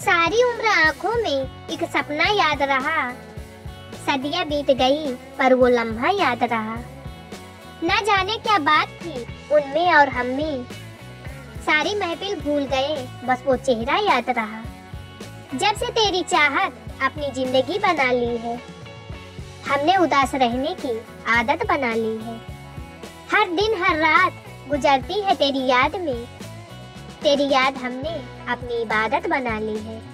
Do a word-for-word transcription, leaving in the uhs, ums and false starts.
सारी उम्र आंखों में एक सपना याद रहा। सदियां बीत गई पर वो लम्हा याद रहा। न जाने क्या बात थी उनमें और हम में, सारी महफिल भूल गए बस वो चेहरा याद रहा। जब से तेरी चाहत अपनी जिंदगी बना ली है, हमने उदास रहने की आदत बना ली है। हर दिन हर रात गुजरती है तेरी याद में, तेरी याद हमने अपनी इबादत बना ली है।